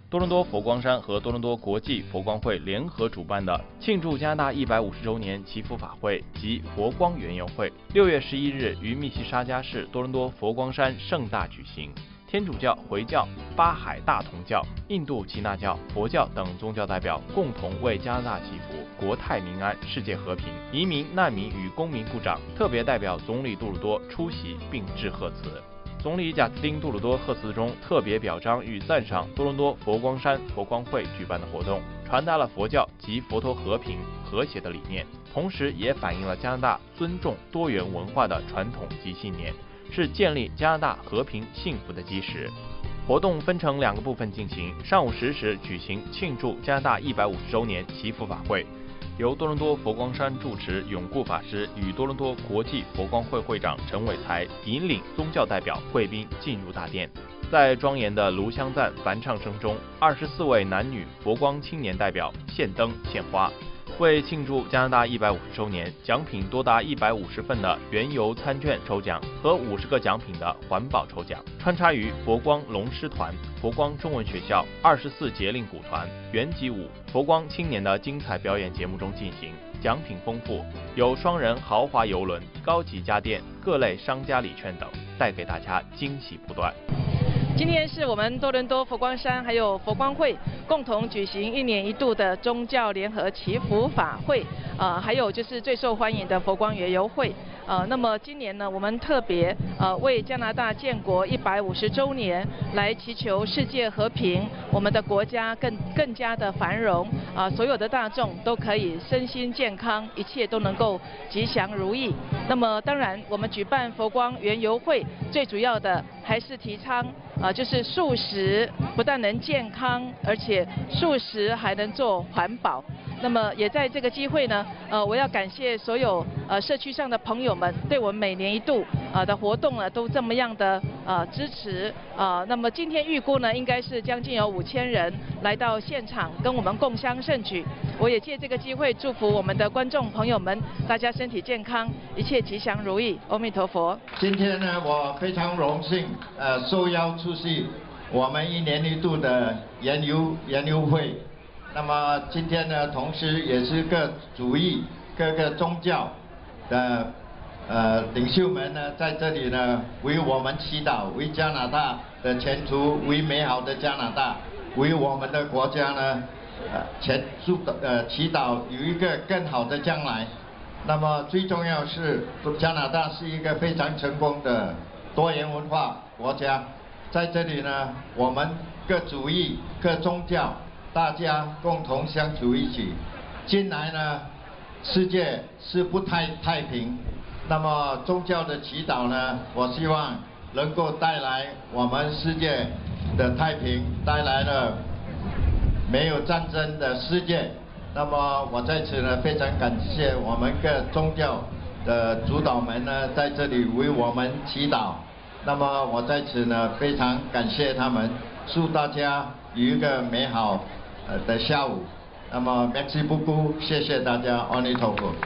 多伦多佛光山和多伦多国际佛光会联合主办的庆祝加拿大150周年祈福法会及佛光园游会，6月11日于密西沙加市多伦多佛光山盛大举行。天主教、回教、巴海大同教、印度耆那教、佛教等宗教代表共同为加拿大祈福，国泰民安，世界和平。移民、难民与公民部长特别代表总理杜鲁多出席并致贺词。总理贾斯汀·杜鲁多贺词中特别表彰与赞赏多伦多佛光山佛光会举办的活动，传达了佛教及佛陀和平和谐的理念，同时也反映了加拿大尊重多元文化的传统及信念，是建立加拿大和平幸福的基石。活动分成2个部分进行，上午10时举行庆祝加拿大150周年祈福法会，由多伦多佛光山住持永固法师与多伦多国际佛光会会长陈伟才引领宗教代表贵宾进入大殿。在庄严的炉香赞梵唱声中，24位男女佛光青年代表献灯献花。为庆祝加拿大150周年，奖品多达150份的原油餐券抽奖和50个奖品的环保抽奖，穿插于佛光龙狮团、佛光中文学校、24节令鼓团、原级舞、佛光青年的精彩表演节目中进行。奖品丰富，有双人豪华邮轮、高级家电、各类商家礼券等，带给大家惊喜不断。 今天是我们多伦多佛光山还有佛光会共同举行1年1度的宗教联合祈福法会，还有就是最受欢迎的佛光园游会。那么今年呢，我们特别为加拿大建国150周年来祈求世界和平，我们的国家更加的繁荣，所有的大众都可以身心健康，一切都能够吉祥如意。那么当然，我们举办佛光园游会，最主要的还是提倡就是素食不但能健康，而且素食还能做环保。那么也在这个机会呢，我要感谢所有社区上的朋友们，对我们每年1度的活动呢都这么样的支持。那么今天预估呢，应该是将近有5000人来到现场跟我们共襄盛举。我也借这个机会祝福我们的观众朋友们，大家身体健康，一切吉祥如意。阿弥陀佛。 今天呢，我非常荣幸受邀出席我们1年1度的研游会。那么今天呢，同时也是各主义、各个宗教的领袖们呢，在这里呢为我们祈祷，为加拿大的前途，为美好的加拿大，为我们的国家呢祈祷有一个更好的将来。那么最重要是，加拿大是一个非常成功的多元文化国家，在这里呢，我们各主义、各宗教，大家共同相处一起。近来呢，世界是不太平，那么宗教的祈祷呢，我希望能够带来我们世界的太平，带来了没有战争的世界。那么我在此呢，非常感谢我们各宗教的主导们呢，在这里为我们祈祷。那么我在此呢，非常感谢他们，祝大家有一个美好的下午。那么 merci beaucoup， 谢谢大家，阿弥陀佛。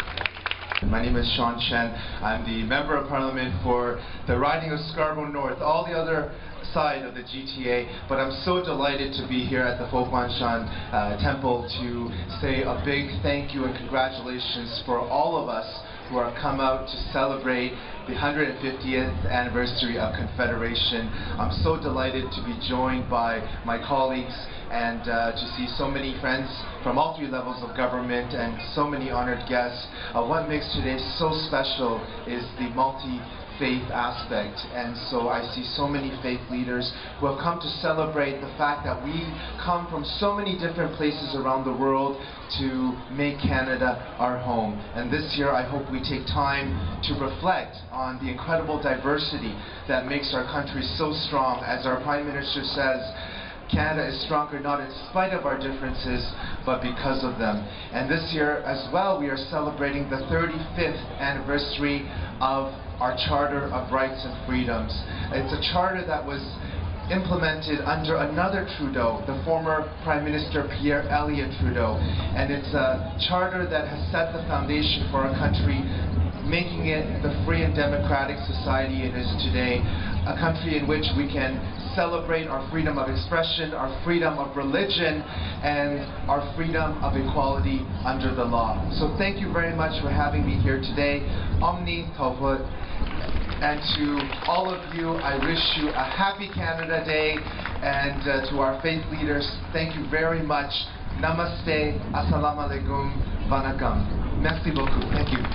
My name is Sean Chen. I'm the Member of Parliament for the riding of Scarborough North, all the other side of the GTA, but I'm so delighted to be here at the Fo Guang Shan Temple to say a big thank you and congratulations for all of us who are come out to celebrate the 150th anniversary of Confederation. I'm so delighted to be joined by my colleagues and to see so many friends from all 3 levels of government and so many honored guests. What makes today so special is the multi-faith aspect, and so I see so many faith leaders who have come to celebrate the fact that we come from so many different places around the world to make Canada our home. And this year I hope we take time to reflect on the incredible diversity that makes our country so strong. As our Prime Minister says, Canada is stronger not in spite of our differences, but because of them. And this year as well, we are celebrating the 35th anniversary of our Charter of Rights and Freedoms. It's a charter that was implemented under another Trudeau, the former Prime Minister Pierre Elliott Trudeau. And it's a charter that has set the foundation for our country, making it the free and democratic society it is today, a country in which we can celebrate our freedom of expression, our freedom of religion, and our freedom of equality under the law. So thank you very much for having me here today. Omni Toput. And to all of you, I wish you a happy Canada Day. And to our faith leaders, thank you very much. Namaste, Assalamu alaikum, Vanakkam. Merci beaucoup. Thank you.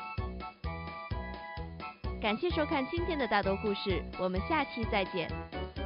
感谢收看今天的大多故事，我们下期再见。